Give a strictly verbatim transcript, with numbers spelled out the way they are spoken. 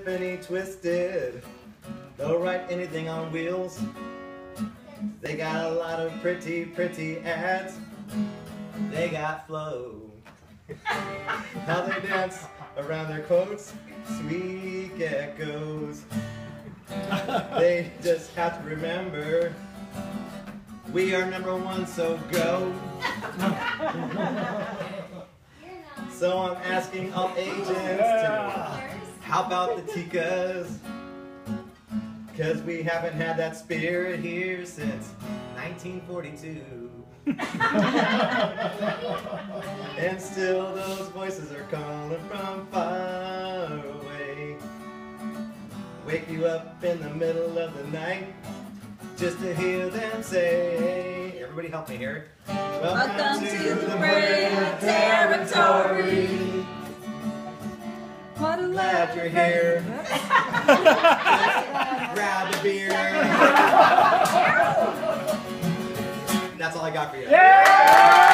Tiffany Twisted. They'll write anything on wheels. They got a lot of pretty, pretty ads. They got flow. How they dance around their quotes, sweet geckos. They just have to remember, we are number one, so go. So I'm asking all agents to, how about the Ticas? Cause we haven't had that spirit here since nineteen forty-two. And still those voices are calling from far away. Wake you up in the middle of the night just to hear them say, everybody help me here. Welcome, Welcome to, to the brave territory. What a glad you're here. Grab a beer. That's all I got for you. Yeah!